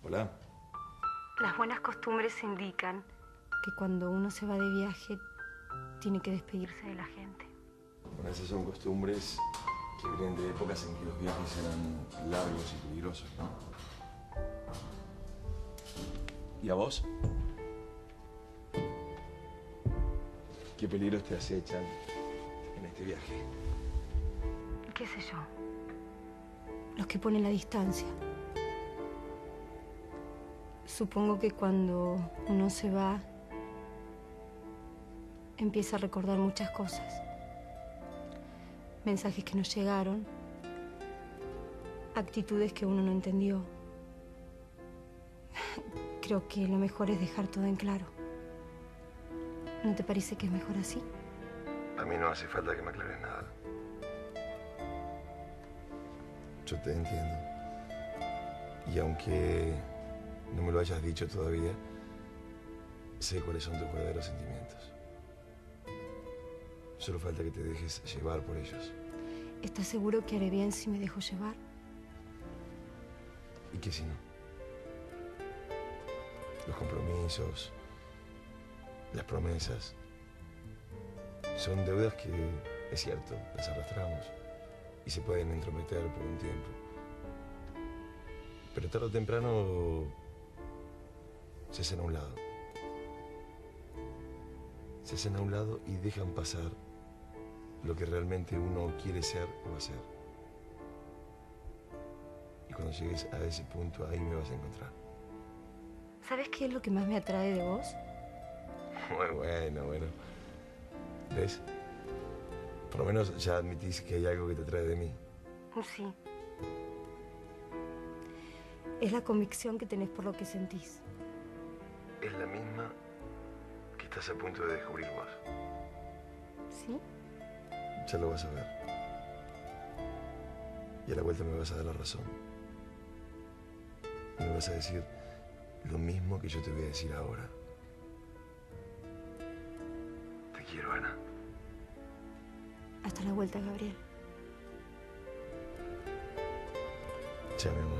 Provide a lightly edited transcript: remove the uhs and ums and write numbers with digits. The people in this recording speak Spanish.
Hola. Las buenas costumbres indican que cuando uno se va de viaje tiene que despedirse de la gente. Bueno, esas son costumbres que vienen de épocas en que los viajes eran largos y peligrosos, ¿no? ¿Y a vos? ¿Qué peligros te acechan en este viaje? ¿Qué sé yo? Los que ponen la distancia. Supongo que cuando uno se va, empieza a recordar muchas cosas. Mensajes que no llegaron, actitudes que uno no entendió. Creo que lo mejor es dejar todo en claro. ¿No te parece que es mejor así? A mí no hace falta que me aclares nada. Yo te entiendo. Y aunque no me lo hayas dicho todavía, sé cuáles son tus verdaderos sentimientos. Solo falta que te dejes llevar por ellos. ¿Estás seguro que haré bien si me dejo llevar? ¿Y qué si no? Los compromisos, las promesas, son deudas que, es cierto, las arrastramos y se pueden entrometer por un tiempo. Pero tarde o temprano se hacen a un lado. Se hacen a un lado y dejan pasar lo que realmente uno quiere ser o hacer. Y cuando llegues a ese punto, ahí me vas a encontrar. ¿Sabes qué es lo que más me atrae de vos? Muy bueno. ¿Ves? Por lo menos ya admitís que hay algo que te atrae de mí. Sí. Es la convicción que tenés por lo que sentís. Es la misma que estás a punto de descubrir vos. ¿Sí? Ya lo vas a ver. Y a la vuelta me vas a dar la razón. Y me vas a decir lo mismo que yo te voy a decir ahora. Te quiero, Ana. Hasta la vuelta, Gabriel. Chao, mi amor.